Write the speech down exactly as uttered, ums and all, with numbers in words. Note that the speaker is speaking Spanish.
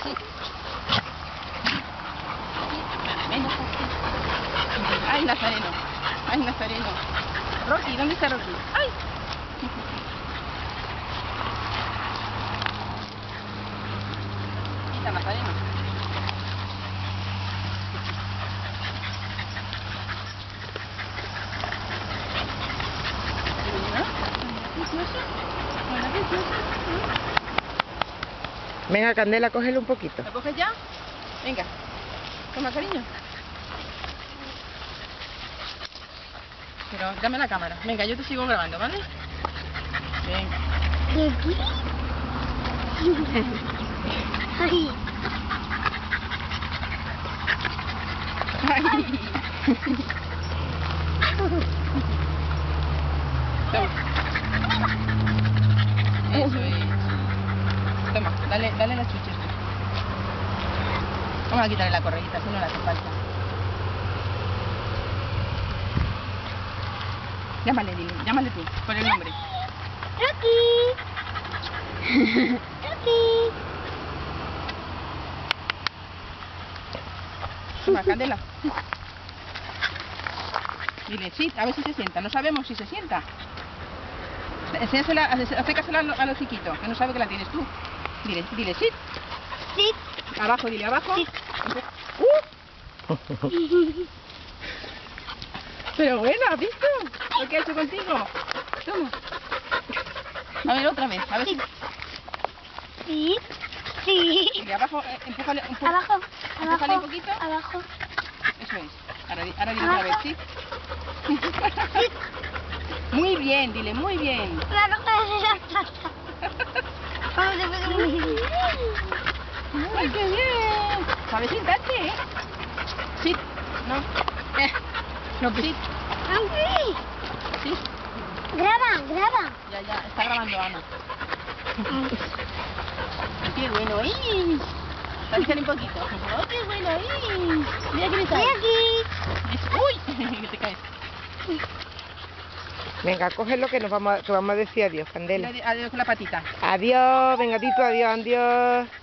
Venga. Ay, Nazareno. Ay, Nazareno. Rocky, ¿dónde está Rocky? Ay. Quita, Nazareno. Venga, Candela, cógelo un poquito. ¿Lo coges ya? Venga. Toma, cariño. Pero dame la cámara. Venga, yo te sigo grabando, ¿vale? Venga. ¿De aquí? Ay. Ay. Toma. Eso es. Toma, dale, dale las chuches. Vamos a quitarle la correguita, si no le hace falta. Llámale, dile, llámale tú, por el nombre. Rocky. Rocky. Toma, Candela. Dile, sí, a ver si se sienta. No sabemos si se sienta. Enséñasela, acércasela al hociquito, que no sabe que la tienes tú. Dile, dile, sí. Sí. Abajo, dile, abajo. Sí. Uh. Pero bueno, ¿has visto lo que ha hecho contigo? Toma. A ver, otra vez, a ver si... Sí. Sí. Dile, abajo, eh, empújale, empú- Abajo. empújale Abajo. un poquito. Abajo. Eso es. Ahora, di- ahora dile otra vez, Abajo. sí. Muy bien, dile, muy bien. La roca de la plata. Vamos a hacer muy bien. ¡Ay, qué bien! ¿Sabes sentarte, eh? Sí. No. Eh. No, sí. Ay, Sí. graba, graba. Ya, ya. Está grabando Ana. ¡Qué bueno! ¡Ay! Sáncale un poquito. ¡Oh, qué bueno! ¡Ay! Mira que me Estoy sale. aquí. ¡Uy! Que te caes. Venga, cógelo que nos vamos a, que vamos a decir adiós, Candela. Adiós con la patita. Adiós, venga, Tito, adiós, adiós.